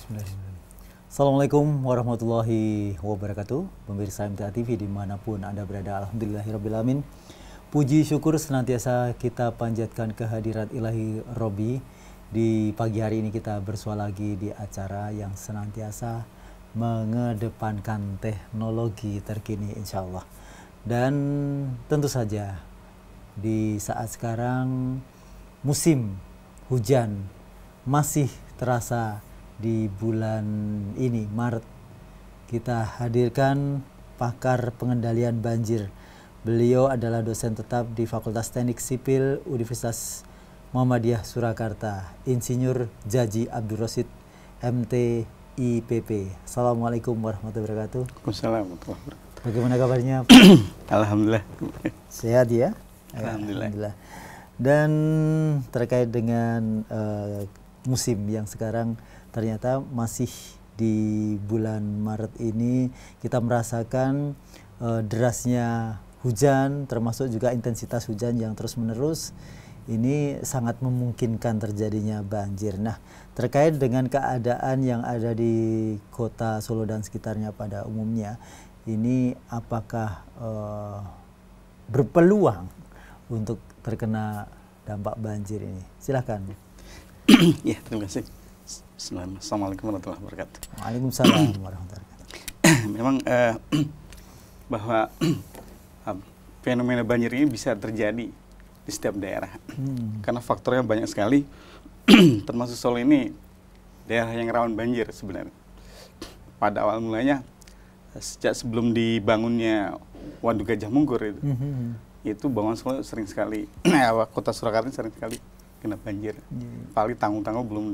Bismillahirrahmanirrahim. Assalamualaikum warahmatullahi wabarakatuh. Pemirsa MTA TV dimanapun Anda berada, alhamdulillahirrabbilalamin. Puji syukur senantiasa kita panjatkan kehadirat ilahi Robbi. Di pagi hari ini kita bersua lagi di acara yang senantiasa mengedepankan teknologi terkini insya Allah. Dan tentu saja di saat sekarang musim hujan masih terasa di bulan ini, Maret. Kita hadirkan pakar pengendalian banjir. Beliau adalah dosen tetap di Fakultas Teknik Sipil Universitas Muhammadiyah Surakarta, Insinyur Jaji Abdul Rosid, MT IPP. Assalamualaikum warahmatullahi wabarakatuh. Waalaikumsalam. Bagaimana kabarnya? Alhamdulillah. Sehat ya? Alhamdulillah. Dan terkait dengan musim yang sekarang ternyata masih di bulan Maret ini kita merasakan derasnya hujan, termasuk juga intensitas hujan yang terus menerus. Ini sangat memungkinkan terjadinya banjir. Nah, terkait dengan keadaan yang ada di kota Solo dan sekitarnya pada umumnya, ini apakah berpeluang untuk terkena dampak banjir ini? Silahkan. Ya, terima kasih. Assalamualaikum warahmatullahi wabarakatuh. Waalaikumsalam warahmatullahi wabarakatuh. Memang bahwa fenomena banjir ini bisa terjadi di setiap daerah. Karena faktornya banyak sekali. Termasuk Solo ini daerah yang rawan banjir sebenarnya. Pada awal mulanya sejak sebelum dibangunnya Waduk Gajah Mungkur itu Bangun Solo sering sekali, kota Surakarta sering sekali kena banjir. Paling tanggul-tanggul belum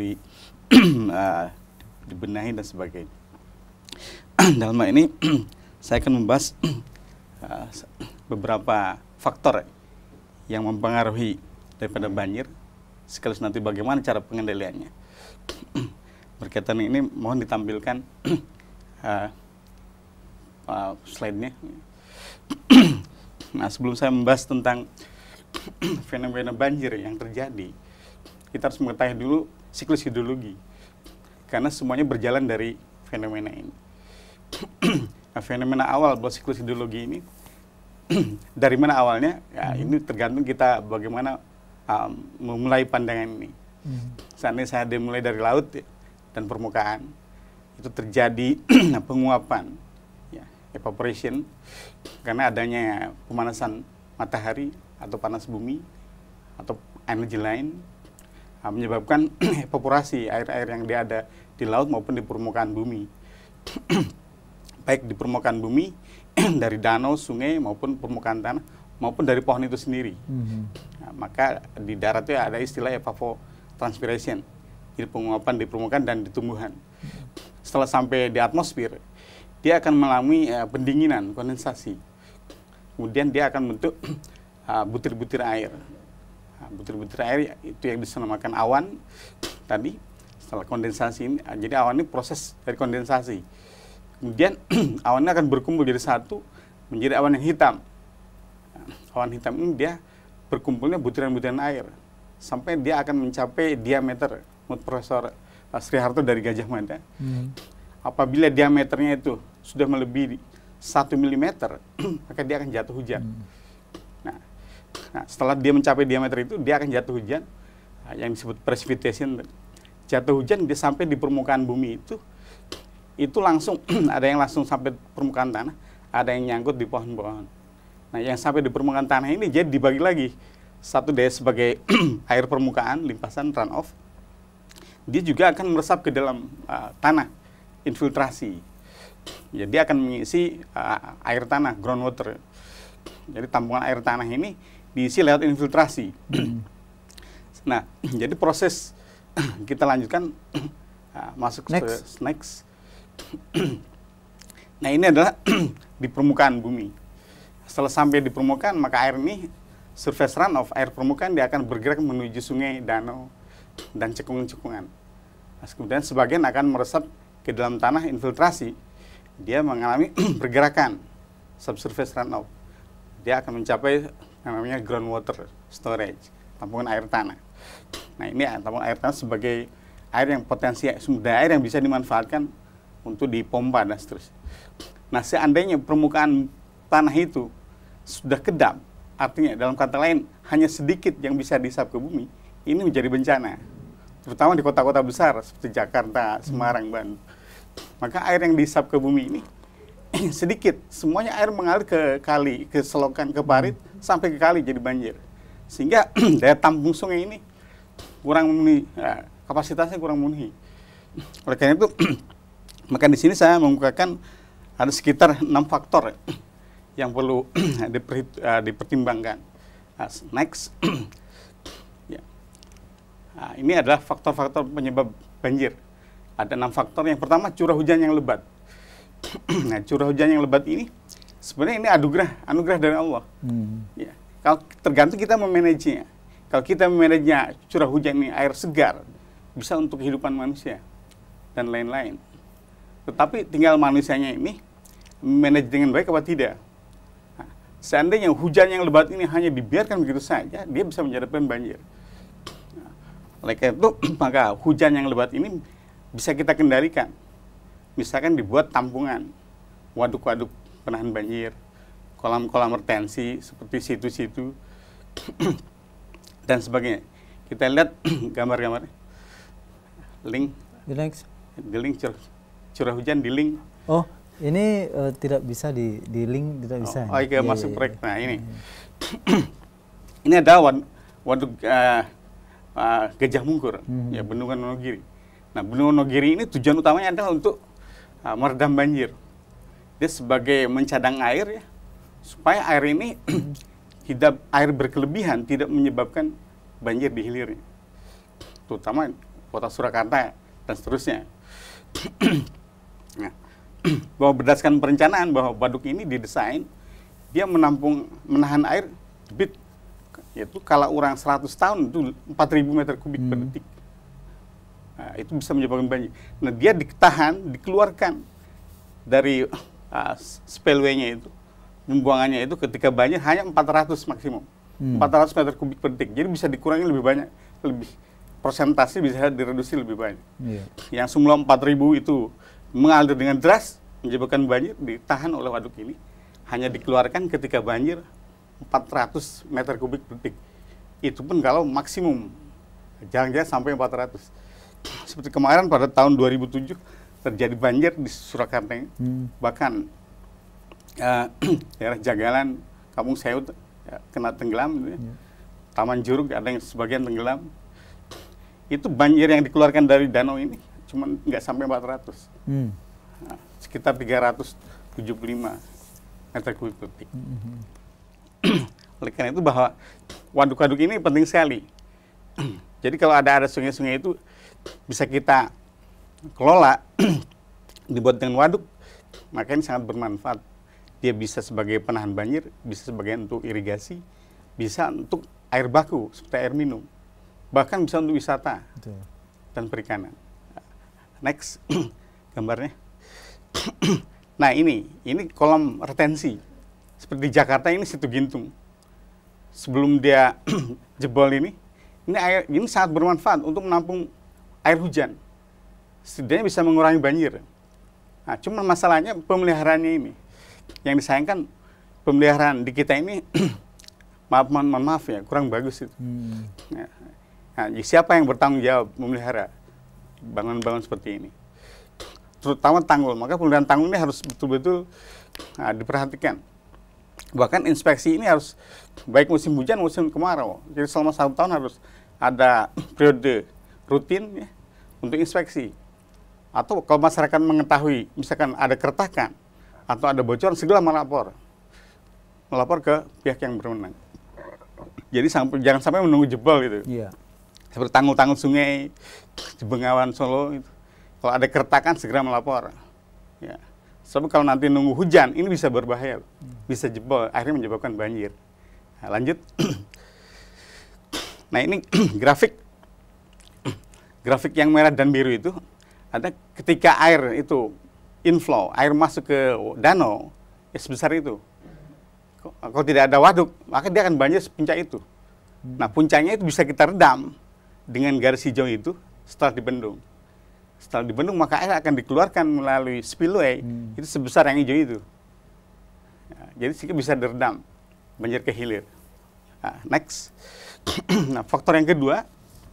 dibenahi dan sebagainya. Dalam hal ini saya akan membahas beberapa faktor yang mempengaruhi daripada banjir, sekaligus nanti bagaimana cara pengendaliannya. Berkaitan ini mohon ditampilkan slide-nya. Nah, sebelum saya membahas tentang fenomena banjir yang terjadi, kita harus mengetahui dulu siklus hidrologi, karena semuanya berjalan dari fenomena ini. Nah, fenomena awal buat siklus hidrologi ini dari mana awalnya? Ya, ini tergantung kita bagaimana memulai pandangan ini. Seandainya saya dimulai dari laut ya, dan permukaan, itu terjadi penguapan, ya, evaporation, karena adanya pemanasan matahari atau panas bumi atau energi lain menyebabkan evaporasi air-air yang ada di laut maupun di permukaan bumi. Baik di permukaan bumi dari danau, sungai maupun permukaan tanah maupun dari pohon itu sendiri. Nah, maka di darat itu ada istilah evapotranspiration, jadi penguapan di permukaan dan di tumbuhan. Setelah sampai di atmosfer, dia akan mengalami pendinginan, kondensasi. Kemudian dia akan bentuk butir-butir air. Butir-butir air itu yang dinamakan awan tadi. Setelah kondensasi ini, jadi awan ini proses dari kondensasi. Kemudian awan ini akan berkumpul jadi satu menjadi awan yang hitam. Awan hitam ini dia berkumpulnya butiran-butiran air sampai dia akan mencapai diameter. Menurut Profesor Sri Harto dari Gajah Mada, apabila diameternya itu sudah melebihi 1 mm, maka dia akan jatuh hujan. Nah, setelah dia mencapai diameter itu, dia akan jatuh hujan, yang disebut precipitation. Jatuh hujan dia sampai di permukaan bumi itu langsung ada yang langsung sampai permukaan tanah, ada yang nyangkut di pohon-pohon. Nah, yang sampai di permukaan tanah ini jadi dibagi lagi. Satu dia sebagai air permukaan, limpasan, runoff. Dia juga akan meresap ke dalam tanah, infiltrasi. Jadi akan mengisi air tanah, groundwater. Jadi tampungan air tanah ini diisi lewat infiltrasi. Nah, jadi proses kita lanjutkan masuk ke next. Nah, ini adalah di permukaan bumi. Setelah sampai di permukaan, maka air ini surface runoff, air permukaan dia akan bergerak menuju sungai, danau, dan cekungan-cekungan. Nah, kemudian sebagian akan meresap ke dalam tanah infiltrasi. Dia mengalami pergerakan subsurface runoff. Dia akan mencapai namanya groundwater storage, tampungan air tanah. Nah, ini tampungan air tanah sebagai air yang potensi sumber air yang bisa dimanfaatkan untuk dipompa dan seterusnya. Nah, seandainya permukaan tanah itu sudah kedap, artinya dalam kata lain hanya sedikit yang bisa dihisap ke bumi, ini menjadi bencana. Terutama di kota-kota besar seperti Jakarta, Semarang, Bandung. Maka air yang dihisap ke bumi ini sedikit, semuanya air mengalir ke kali, ke selokan, ke parit, sampai ke kali jadi banjir. Sehingga daya tampung sungai ini kurang memenuhi, kapasitasnya kurang memenuhi. Oleh karena itu, maka di sini saya mengukakan ada sekitar 6 faktor yang perlu dipertimbangkan. Next, ya. Nah, ini adalah faktor-faktor penyebab banjir. Ada 6 faktor. Yang pertama, curah hujan yang lebat. Nah, curah hujan yang lebat ini sebenarnya ini anugerah dari Allah. Ya. Kalau tergantung kita memanagenya. Kalau kita memanagenya curah hujan ini air segar, bisa untuk kehidupan manusia dan lain-lain. Tetapi tinggal manusianya ini manage dengan baik apa tidak. Nah, seandainya hujan yang lebat ini hanya dibiarkan begitu saja, dia bisa menyebabkan banjir. Nah, oleh karena itu, maka hujan yang lebat ini bisa kita kendalikan. Misalkan dibuat tampungan, waduk-waduk penahan banjir, kolam-kolam retensi seperti situ-situ, dan sebagainya. Kita lihat gambar-gambarnya. Link. Di link curah hujan di link. Oh, ini tidak bisa di link, tidak bisa. Oh, iya, masuk proyek. Nah, ini. Ini ada waduk Gajah Mungkur, ya, Bendungan Wonogiri. Nah, Bendungan Wonogiri ini tujuan utamanya adalah untuk meredam banjir. Dia sebagai mencadang air, ya, supaya air ini air berkelebihan tidak menyebabkan banjir di hilirnya. Terutama kota Surakarta dan seterusnya. Nah, bahwa berdasarkan perencanaan bahwa waduk ini didesain dia menahan air debit, yaitu kalau orang 100 tahun itu 4.000 meter kubik per detik. Nah, itu bisa menyebabkan banjir. Nah, dia dikeluarkan dari spillway-nya itu, pembuangannya itu ketika banjir hanya 400 maksimum. 400 meter kubik per detik. Jadi bisa dikurangi lebih banyak, lebih persentase bisa direduksi lebih banyak. Yang semula 4.000 itu mengalir dengan deras, menyebabkan banjir, ditahan oleh waduk ini, hanya dikeluarkan ketika banjir 400 meter kubik per detik. Itu pun kalau maksimum, jarang-jarang sampai 400. Seperti kemarin pada tahun 2007 terjadi banjir di Surakarta, bahkan daerah Jagalan, Kampung Sewu kena tenggelam, gitu ya. Taman Juruk ada yang sebagian tenggelam. Itu banjir yang dikeluarkan dari danau ini cuma nggak sampai 400, nah, sekitar 375 meter kubik per detik. Oleh karena itu bahwa waduk-waduk ini penting sekali. Jadi kalau ada sungai-sungai itu bisa kita kelola, dibuat dengan waduk, maka ini sangat bermanfaat. Dia bisa sebagai penahan banjir, bisa sebagai untuk irigasi, bisa untuk air baku seperti air minum, bahkan bisa untuk wisata dan perikanan. Next gambarnya. Nah, ini kolam retensi. Seperti Jakarta ini Situ Gintung. Sebelum dia jebol ini air ini sangat bermanfaat untuk menampung air hujan. Setidaknya bisa mengurangi banjir. Nah, cuma masalahnya pemeliharaannya ini. Yang disayangkan pemeliharaan di kita ini maaf ya, kurang bagus itu. Nah, siapa yang bertanggung jawab memelihara bangunan-bangunan seperti ini? Terutama tanggul. Maka pemeliharaan tanggul ini harus betul-betul diperhatikan. Bahkan inspeksi ini harus baik musim hujan musim kemarau. Jadi selama 1 tahun harus ada periode rutin, ya, untuk inspeksi. Atau kalau masyarakat mengetahui misalkan ada keretakan atau ada bocoran, segera melapor ke pihak yang berwenang. Jadi jangan sampai menunggu jebol gitu. Seperti tanggul-tanggul sungai di Bengawan Solo itu. Kalau ada keretakan segera melapor. Ya. Sebab kalau nanti nunggu hujan, ini bisa berbahaya, bisa jebol, akhirnya menyebabkan banjir. Nah, lanjut. Nah, ini grafik yang merah dan biru itu ada ketika air itu inflow, air masuk ke danau, ya sebesar itu. Kalau tidak ada waduk, maka dia akan banjir sepuncak itu. Nah, puncaknya itu bisa kita redam dengan garis hijau itu, setelah dibendung. Setelah dibendung maka air akan dikeluarkan melalui spillway itu sebesar yang hijau itu. Nah, jadi sehingga bisa diredam banjir ke hilir. Nah, next. Nah, faktor yang kedua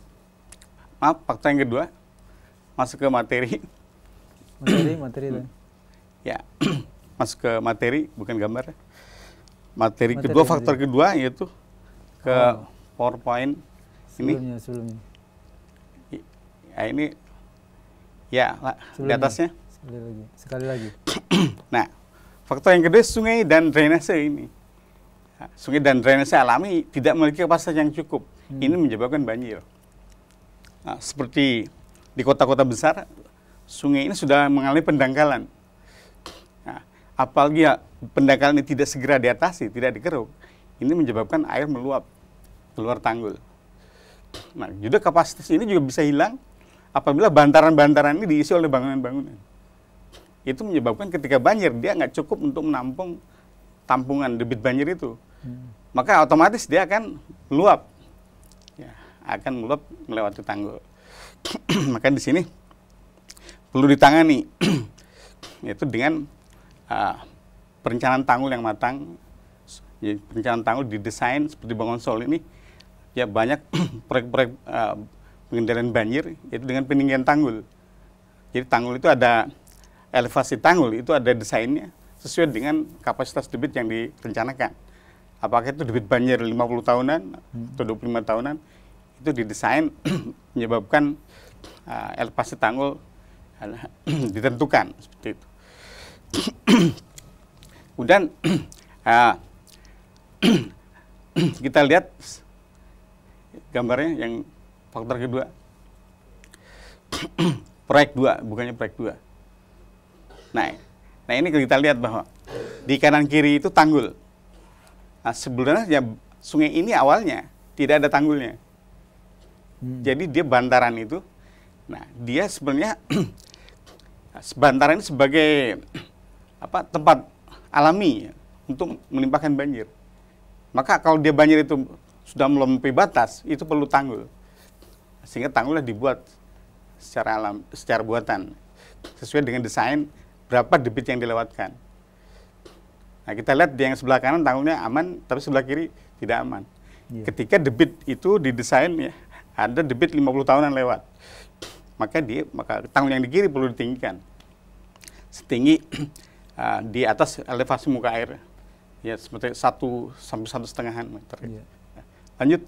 masuk ke materi. Materi. Ya, masuk ke materi bukan gambar. Materi kedua, faktor kedua yaitu ke PowerPoint sebelumnya. Ya, ini ya di atasnya. Sekali lagi. Nah, faktor yang kedua sungai dan drainase ini. Nah, sungai dan drainase alami tidak memiliki kapasitas yang cukup. Ini menyebabkan banjir. Nah, seperti di kota-kota besar, sungai ini sudah mengalami pendangkalan. Nah, apalagi ya, pendangkalan ini tidak segera diatasi, tidak dikeruk, ini menyebabkan air meluap keluar tanggul. Nah, juga kapasitas ini juga bisa hilang apabila bantaran-bantaran ini diisi oleh bangunan-bangunan. Itu menyebabkan ketika banjir, dia nggak cukup untuk menampung tampungan debit banjir itu. Maka otomatis dia akan meluap. Ya, akan meluap melewati tanggul. Maka di sini perlu ditangani, yaitu dengan perencanaan tanggul yang matang. Jadi, perencanaan tanggul didesain seperti Bangun Solo ini, ya banyak proyek-proyek pengendalian banjir, yaitu dengan peninggian tanggul. Jadi tanggul itu ada, elevasi tanggul itu ada desainnya sesuai dengan kapasitas debit yang direncanakan. Apakah itu debit banjir 50 tahunan atau 25 tahunan, itu didesain menyebabkan elevasi tanggul ditentukan seperti itu. Kemudian kita lihat gambarnya yang faktor kedua. Proyek 2, bukannya proyek 2. Nah ini kita lihat bahwa di kanan kiri itu tanggul. Nah, sebenarnya ya, sungai ini awalnya tidak ada tanggulnya. Jadi dia bantaran itu. Nah, dia sebenarnya bantaran ini sebagai tempat alami ya, untuk melimpahkan banjir. Maka kalau dia banjir itu sudah melampaui batas, itu perlu tanggul. Sehingga tanggulnya dibuat secara alam, secara buatan, sesuai dengan desain berapa debit yang dilewatkan. Nah, kita lihat di yang sebelah kanan tanggulnya aman, tapi sebelah kiri tidak aman. Ketika debit itu didesain ya, ada debit 50 tahunan lewat, maka tanggul yang di kiri perlu ditinggikan setinggi di atas elevasi muka air, ya seperti 1 sampai 1,5 meter. Lanjut.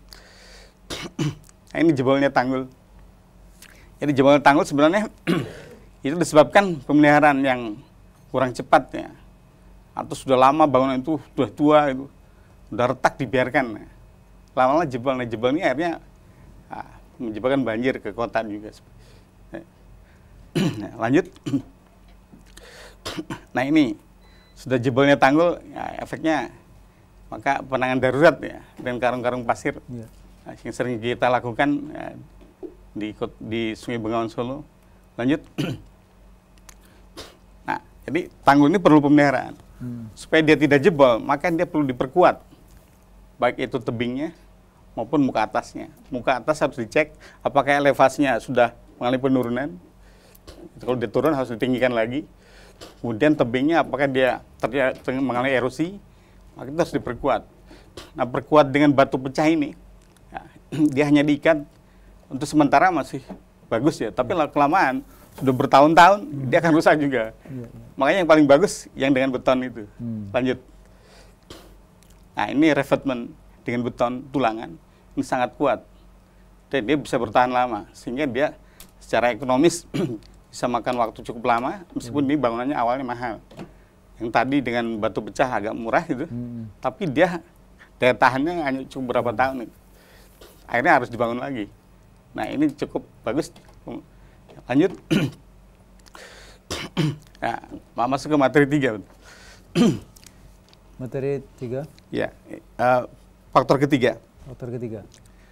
Nah, ini jebolnya tanggul. Jadi jebolnya tanggul sebenarnya itu disebabkan pemeliharaan yang kurang cepat ya, atau sudah lama bangunan itu sudah tua, itu sudah retak dibiarkan. Lama-lama jebol. Nah, jebol ini akhirnya menyebabkan banjir ke kota juga. Nah, lanjut. Nah, ini sudah jebolnya tanggul, ya, efeknya maka penanganan darurat ya dengan karung-karung pasir. Nah, yang sering kita lakukan ya, di Sungai Bengawan Solo. Lanjut. Nah, jadi tanggul ini perlu pemeliharaan. Supaya dia tidak jebol, maka dia perlu diperkuat. Baik itu tebingnya maupun muka atasnya. Muka atas harus dicek apakah elevasinya sudah mengalami penurunan. Kalau dia turun harus ditinggikan lagi. Kemudian tebingnya apakah dia mengalami erosi, maka itu harus diperkuat. Nah, perkuat dengan batu pecah ini, ya, dia hanya diikat untuk sementara masih bagus ya, tapi kelamaan sudah bertahun-tahun dia akan rusak juga. Makanya yang paling bagus yang dengan beton itu. Lanjut. Nah, ini revetment dengan beton tulangan ini sangat kuat dan dia bisa bertahan lama, sehingga dia secara ekonomis bisa makan waktu cukup lama, meskipun ini bangunannya awalnya mahal. Yang tadi dengan batu pecah agak murah gitu, tapi dia daya tahannya hanya cukup berapa tahun itu. Akhirnya harus dibangun lagi. Nah, ini cukup bagus. Lanjut. Nah, masuk ke materi 3. Materi 3? Ya, faktor ketiga. Faktor ketiga.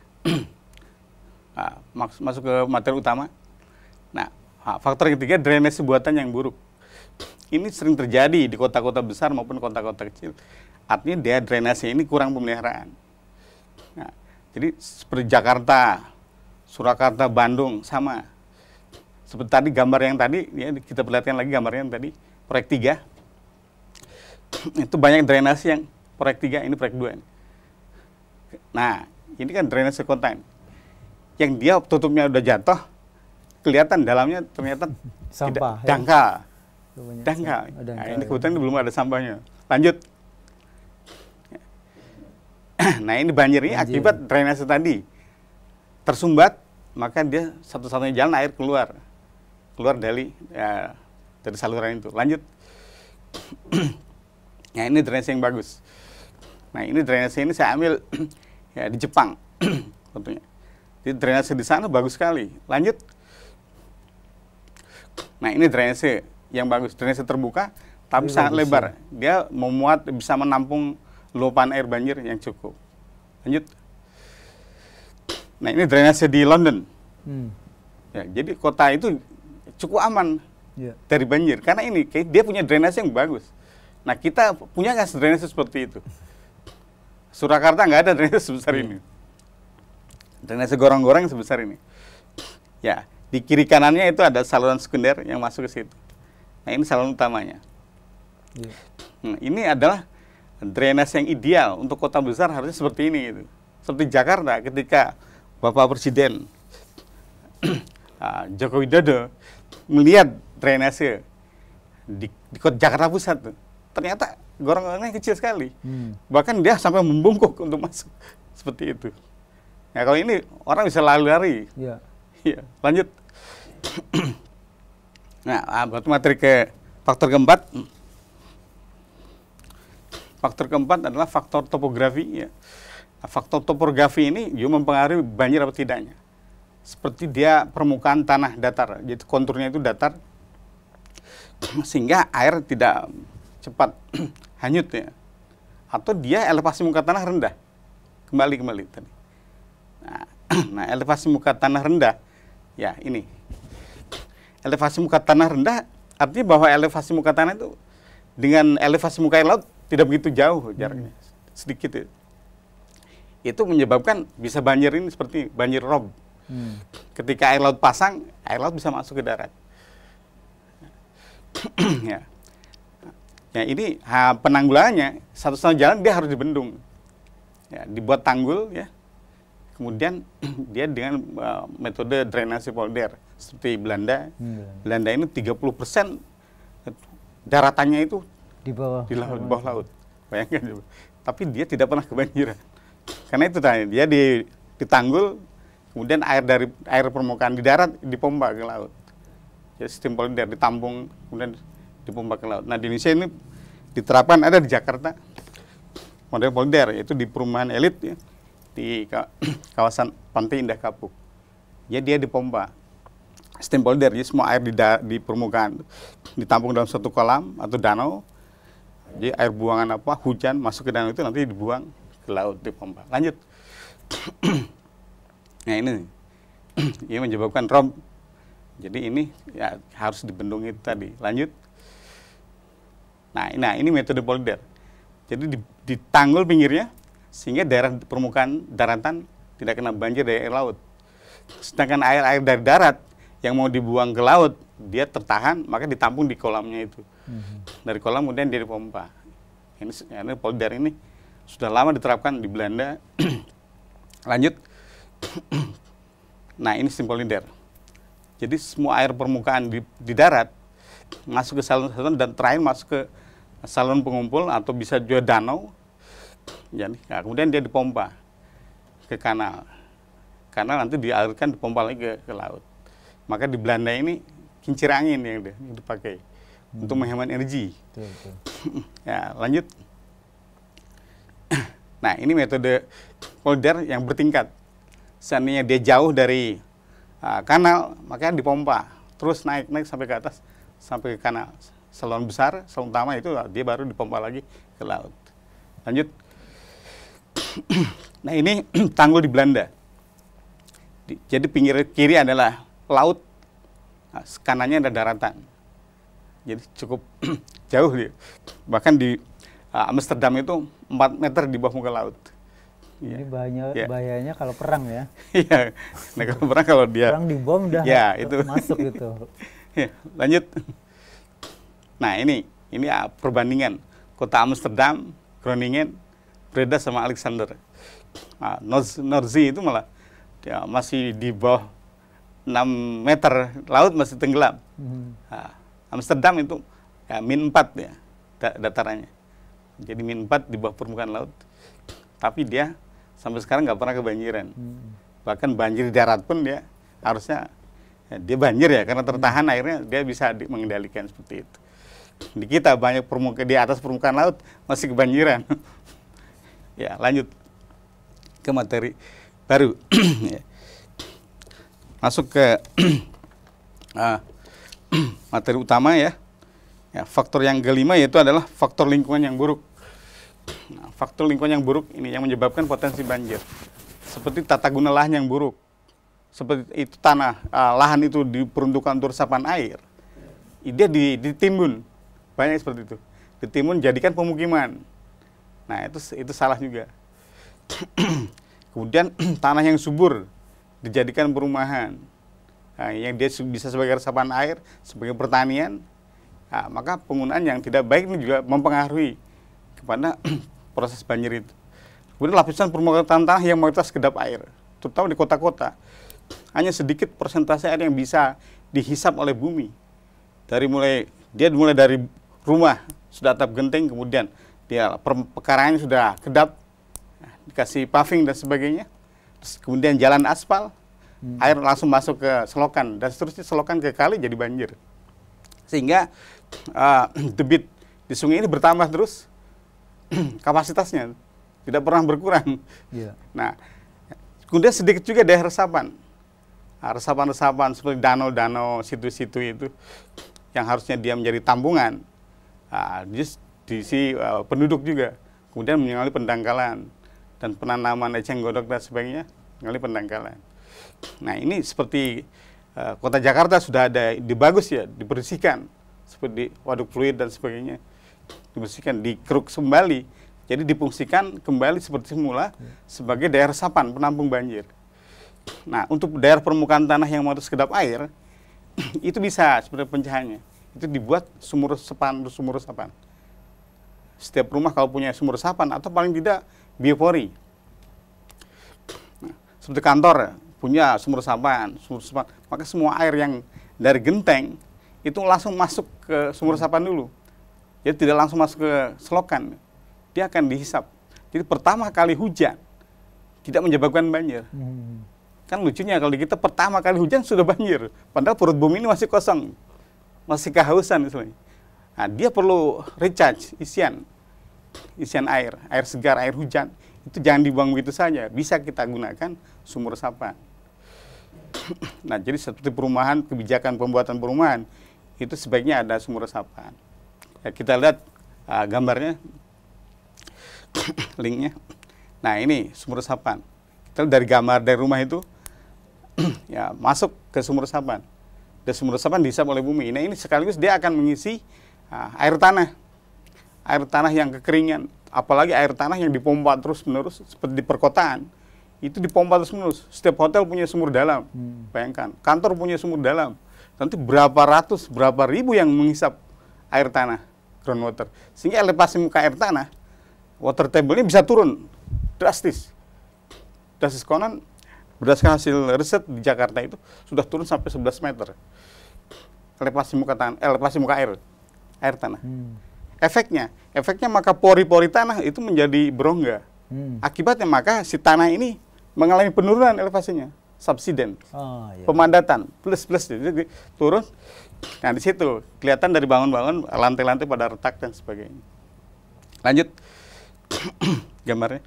Nah, masuk ke materi utama. Nah, faktor ketiga, drainase buatan yang buruk. Ini sering terjadi di kota-kota besar maupun kota-kota kecil. Artinya dia drainase ini kurang pemeliharaan. Nah, jadi seperti Jakarta, Surakarta, Bandung sama. Seperti tadi gambar yang tadi, ya, kita perlihatkan lagi gambarnya yang tadi, proyek 3. Itu banyak drainase yang proyek 3, ini proyek 2. Nah, ini kan drainase kota ini. Yang dia tutupnya udah jatuh, kelihatan dalamnya ternyata sampah, dangkal. Ya? Dangkal. Dangkal. Nah, ini kebetulan belum ada sampahnya. Lanjut. Nah, ini banjir ini akibat drainase tadi. Tersumbat, maka dia satu-satunya jalan air keluar dari saluran itu. Lanjut. Nah, ini drainase yang bagus. Nah, ini drainase ini saya ambil ya di Jepang tentunya. Jadi drainase di sana bagus sekali. Lanjut. Nah, ini drainase yang bagus, drainase terbuka tapi ini sangat lebar. Dia memuat, bisa menampung luapan air banjir yang cukup. Lanjut. Nah, ini drainase di London. Ya, jadi kota itu cukup aman dari banjir karena ini dia punya drainase yang bagus. Nah, kita punya nggak drainase seperti itu? Surakarta nggak ada drainase sebesar ini. Drainase gorong-gorong sebesar ini. Ya, di kiri kanannya itu ada saluran sekunder yang masuk ke situ. Nah, ini saluran utamanya. Nah, ini adalah drainase yang ideal untuk kota besar, harusnya seperti ini gitu. Seperti Jakarta ketika Bapak Presiden Joko Widodo melihat drainase di kota Jakarta Pusat tuh, ternyata gorong-gorongnya kecil sekali. Bahkan dia sampai membungkuk untuk masuk seperti itu. Nah, kalau ini orang bisa lari-lari. Iya. Lanjut. Nah, buat materi ke faktor keempat. Faktor keempat adalah faktor topografi. Ya. Nah, faktor topografi ini juga mempengaruhi banjir atau tidaknya. Seperti dia permukaan tanah datar, jadi konturnya itu datar, sehingga air tidak cepat hanyut ya. Atau dia elevasi muka tanah rendah. Kembali tadi. Nah, elevasi muka tanah rendah, ya ini. Elevasi muka tanah rendah artinya bahwa elevasi muka tanah itu dengan elevasi muka air laut tidak begitu jauh jaraknya, sedikit ya. Itu menyebabkan bisa banjir ini seperti banjir rob. Ketika air laut pasang, air laut bisa masuk ke darat. Ya. Ya, ini penanggulangannya satu-satunya jalan dia harus dibendung. Ya, dibuat tanggul ya. Kemudian dia dengan metode drainase polder seperti Belanda. Belanda ini 30% daratannya itu di bawah laut. Bayangkan. Tapi dia tidak pernah kebanjiran. Karena itu tadi dia ditanggul, kemudian air permukaan di darat dipompa ke laut. Jadi sistem polder ditampung, kemudian dipompa ke laut. Nah, di Indonesia ini diterapkan, ada di Jakarta model polder, yaitu di perumahan elit ya, di kawasan Pantai Indah Kapuk. Ya, dia dipompa sistem polder, jadi semua air di permukaan ditampung dalam suatu kolam atau danau. Jadi air buangan hujan masuk ke danau itu nanti dibuang ke laut, dipompa. Lanjut. Nah, ini menyebabkan rob. Jadi ini ya harus dibendung itu tadi. Lanjut. Nah, ini metode polder. Jadi ditanggul pinggirnya sehingga daerah permukaan daratan tidak kena banjir dari air laut. Sedangkan air dari darat yang mau dibuang ke laut, dia tertahan, maka ditampung di kolamnya itu. Dari kolam kemudian dia dipompa. Ini polder ini sudah lama diterapkan di Belanda. Lanjut. Nah, ini sistem polder. Jadi semua air permukaan di darat masuk ke saluran dan terakhir masuk ke saluran pengumpul atau bisa juga danau. Jadi, nah, kemudian dia dipompa ke kanal. Kanal nanti dialirkan, dipompa lagi ke laut. Maka di Belanda ini kincir angin yang dipakai untuk menghemat energi. Ya, lanjut. Nah, ini metode polder yang bertingkat. Seandainya dia jauh dari kanal, maka dipompa. Terus naik sampai ke atas, sampai ke kanal. Saluran besar, saluran utama itu dia baru dipompa lagi ke laut. Lanjut. Nah, ini tanggul di Belanda. Jadi pinggir kiri adalah laut, kanannya ada daratan. Jadi cukup jauh dia. Bahkan di Amsterdam itu 4 meter di bawah muka laut. Ini bahayanya kalau perang ya. Iya, nah kalau perang kalau dia perang dibom udah itu masuk gitu. Ya, lanjut. Nah ini perbandingan kota Amsterdam, Groningen, Breda sama Alexander. Nah, Nordzee itu malah ya, masih di bawah 6 meter, laut masih tenggelam. Nah, Amsterdam itu ya, -4 ya datarannya. Jadi -4 di bawah permukaan laut. Tapi dia sampai sekarang nggak pernah kebanjiran. Bahkan banjir di darat pun dia harusnya ya, dia banjir ya karena tertahan airnya dia bisa mengendalikan seperti itu. Di kita banyak di atas permukaan laut masih kebanjiran. Ya lanjut ke materi baru. Masuk ke materi utama ya. Faktor yang kelima yaitu adalah faktor lingkungan yang buruk. Nah, faktor lingkungan yang buruk ini yang menyebabkan potensi banjir. Seperti tata guna lahan yang buruk. Seperti itu lahan itu diperuntukkan untuk resapan air. Dia ditimbun. Banyak seperti itu. Ditimbun jadikan pemukiman. Nah, itu salah juga. Kemudian tanah yang subur dijadikan perumahan. Nah, yang dia bisa sebagai resapan air, sebagai pertanian. Nah, maka penggunaan yang tidak baik ini juga mempengaruhi kepada proses banjir itu. Kemudian lapisan permukaan tanah yang mayoritas kedap air, terutama di kota-kota, hanya sedikit persentase air yang bisa dihisap oleh bumi. Mulai dari rumah sudah atap genting, kemudian dia pekarangannya sudah kedap, dikasih paving dan sebagainya, terus kemudian jalan aspal, air langsung masuk ke selokan dan seterusnya selokan ke kali jadi banjir. Sehingga debit di sungai ini bertambah terus. Kapasitasnya tidak pernah berkurang. Nah, kemudian sedikit juga daerah resapan. Resapan-resapan seperti danau-danau, situ-situ itu yang harusnya dia menjadi tampungan, diisi penduduk juga. Kemudian mengalami pendangkalan dan penanaman eceng gondok dan sebagainya, mengalami pendangkalan. Nah, ini seperti kota Jakarta sudah ada bagus ya, dibersihkan seperti waduk fluid dan sebagainya. Dibersihkan, dikeruk kembali, jadi difungsikan kembali seperti semula sebagai daerah resapan penampung banjir. Nah, untuk daerah permukaan tanah yang mau kedap air, itu bisa seperti pencahayaannya, itu dibuat sumur resapan. Setiap rumah kalau punya sumur resapan atau paling tidak biopori. Nah, seperti kantor punya sumur resapan, maka semua air yang dari genteng itu langsung masuk ke sumur resapan dulu. Jadi tidak langsung masuk ke selokan, dia akan dihisap. Jadi pertama kali hujan tidak menyebabkan banjir. Kan lucunya kalau di kita pertama kali hujan sudah banjir, padahal perut bumi ini masih kosong, masih kehausan misalnya. Nah, dia perlu recharge, isian air segar, air hujan. Itu jangan dibuang begitu saja, bisa kita gunakan sumur resapan. Nah, jadi seperti perumahan, kebijakan pembuatan perumahan, itu sebaiknya ada sumur resapan. Ya, kita lihat gambarnya, linknya. Nah, ini sumur resapan. Kita lihat dari gambar dari rumah itu, ya masuk ke sumur resapan. Dan sumur resapan dihisap oleh bumi. Nah, ini sekaligus dia akan mengisi air tanah yang kekeringan. Apalagi air tanah yang dipompa terus-menerus, seperti di perkotaan. Itu dipompa terus-menerus. Setiap hotel punya sumur dalam. Bayangkan, kantor punya sumur dalam. Nanti berapa ratus, berapa ribu yang menghisap air tanah, groundwater. Sehingga elevasi muka air tanah, water table-nya bisa turun drastis. Drastis konon, berdasarkan hasil riset di Jakarta itu, sudah turun sampai 11 meter. Elevasi muka air tanah. Efeknya maka pori-pori tanah itu menjadi berongga. Akibatnya maka si tanah ini mengalami penurunan elevasinya, subsiden, pemadatan, plus jadi turun. Nah, di situ kelihatan dari bangun-bangun lantai-lantai pada retak dan sebagainya. Lanjut gambarnya.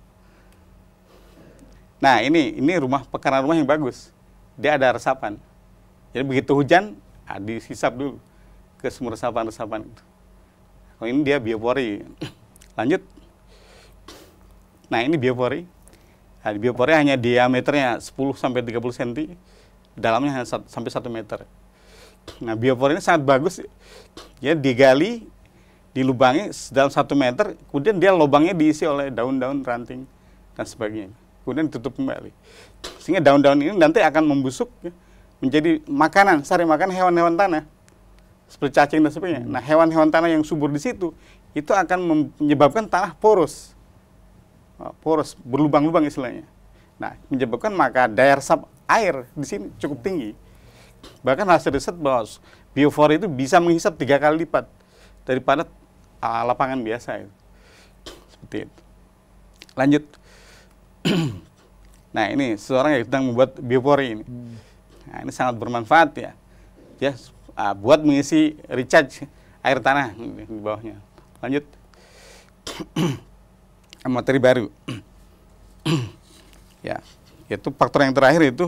Nah, ini pekarangan rumah yang bagus. Dia ada resapan. Jadi begitu hujan, dihisap dulu ke sumur resapan itu. Kalau ini dia biopori. Lanjut. Nah, ini biopori. Nah, biopori hanya diameternya 10 sampai 30 cm, dalamnya hanya sampai 1 meter. Nah, biopori ini sangat bagus. Dia digali, dilubangi dalam 1 meter, kemudian dia lubangnya diisi oleh daun-daun ranting dan sebagainya. kemudian ditutup kembali. Sehingga daun-daun ini nanti akan membusuk ya, menjadi makanan, sari makan hewan-hewan tanah seperti cacing dan sebagainya. Nah, hewan-hewan tanah yang subur di situ itu akan menyebabkan tanah poros, berlubang-lubang istilahnya. Nah, menyebabkan maka daya resap air di sini cukup tinggi. Bahkan hasil riset bahwa biofora itu bisa menghisap 3 kali lipat daripada lapangan biasa itu. Seperti itu. Lanjut. Nah, ini seorang yang sedang membuat biopori ini. Nah, ini sangat bermanfaat ya. Ya, buat mengisi recharge air tanah di bawahnya. Lanjut. Materi baru. Ya, yaitu faktor yang terakhir itu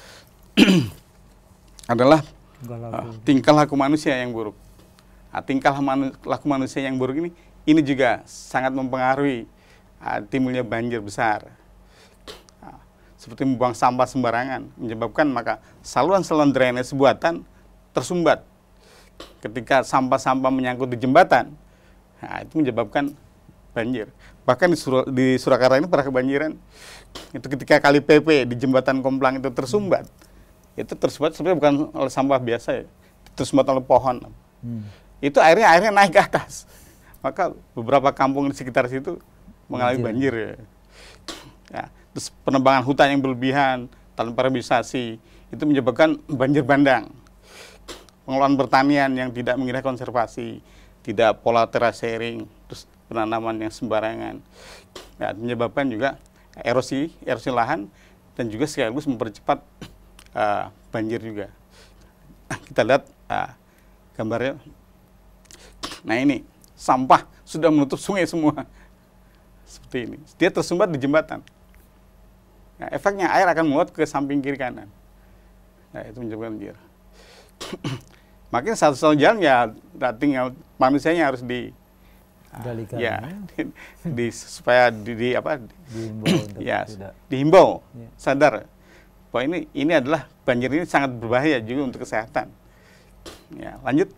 adalah tingkah laku manusia yang buruk. Nah, tingkah laku manusia yang buruk ini juga sangat mempengaruhi timbulnya banjir besar. Seperti membuang sampah sembarangan, menyebabkan maka saluran-saluran drainase buatan tersumbat. Ketika sampah-sampah menyangkut di jembatan, nah, itu menyebabkan banjir. Bahkan di Surakarta ini pernah kebanjiran. Itu ketika kali PP di jembatan Komplang itu tersumbat. Itu tersumbat sebenarnya bukan oleh sampah biasa ya, tersumbat oleh pohon. Itu airnya naik ke atas. Maka beberapa kampung di sekitar situ mengalami banjir ya. Ya. Terus penebangan hutan yang berlebihan tanpa revitalisasi itu menyebabkan banjir bandang. Pengelolaan pertanian yang tidak mengira konservasi, tidak pola terasering, terus penanaman yang sembarangan. Ya, menyebabkan juga erosi lahan dan juga sekaligus mempercepat banjir juga. Kita lihat gambarnya. Nah, ini sampah sudah menutup sungai semua. Seperti ini. Dia tersumbat di jembatan. Nah, efeknya air akan meluap ke samping kiri kanan. Nah, itu menyebabkan banjir. Makanya satu-satunya jalan ya tinggal manusianya harus supaya dihimbau sadar bahwa ini adalah banjir ini sangat berbahaya juga untuk kesehatan. Ya, lanjut.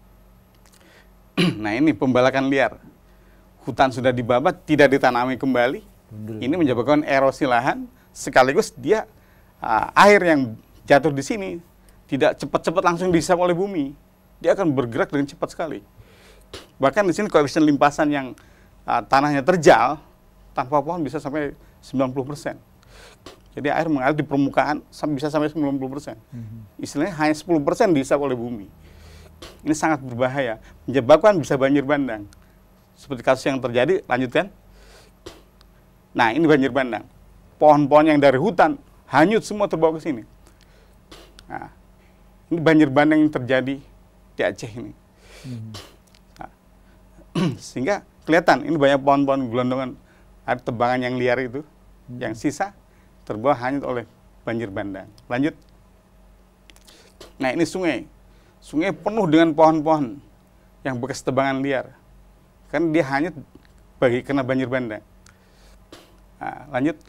Nah, ini pembalakan liar. Hutan sudah dibabat, tidak ditanami kembali. Ini menyebabkan erosi lahan, sekaligus dia air yang jatuh di sini tidak cepat-cepat langsung dihisap oleh bumi. Dia akan bergerak dengan cepat sekali. Bahkan di sini koefisien limpasan yang tanahnya terjal tanpa pohon bisa sampai 90%. Jadi air mengalir di permukaan bisa sampai 90%. Istilahnya hanya 10% dihisap oleh bumi. Ini sangat berbahaya, menyebabkan bisa banjir bandang. Seperti kasus yang terjadi, lanjutkan. Nah, ini banjir bandang. Pohon-pohon yang dari hutan hanyut semua terbawa ke sini. Nah, ini banjir bandang yang terjadi di Aceh ini. Nah, sehingga kelihatan ini banyak pohon-pohon gelondongan, ada tebangan yang liar itu, yang sisa terbawa hanyut oleh banjir bandang. Lanjut. Nah, ini sungai. Sungai penuh dengan pohon-pohon yang bekas tebangan liar. Kan dia hanyut kena banjir bandang. Nah, lanjut.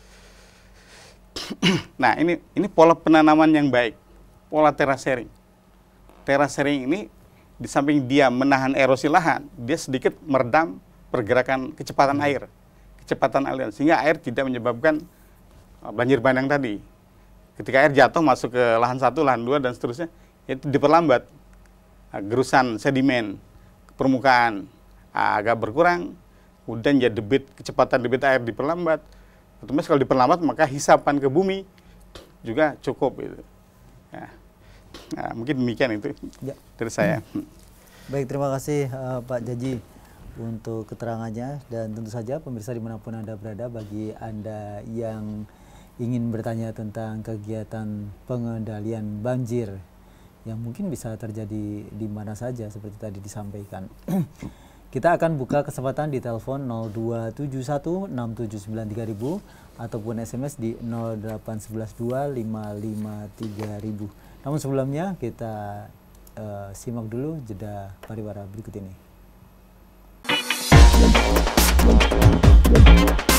Nah, ini pola penanaman yang baik. Pola terasering. Terasering ini di samping dia menahan erosi lahan, dia sedikit meredam pergerakan kecepatan air. Kecepatan aliran sehingga air tidak menyebabkan banjir bandang tadi. Ketika air jatuh masuk ke lahan 1, lahan 2 dan seterusnya, itu diperlambat. Gerusan sedimen ke permukaan agak berkurang, kemudian ya kecepatan debit air diperlambat. Otomatis kalau diperlambat maka hisapan ke bumi juga cukup itu. Ya. Nah, mungkin demikian itu dari saya. Baik, terima kasih Pak Jaji untuk keterangannya, dan tentu saja pemirsa dimanapun Anda berada, bagi Anda yang ingin bertanya tentang kegiatan pengendalian banjir yang mungkin bisa terjadi di mana saja seperti tadi disampaikan. Kita akan buka kesempatan di telepon 02716793.000 ataupun SMS di 08112553000. Namun sebelumnya kita simak dulu jeda pariwara berikut ini.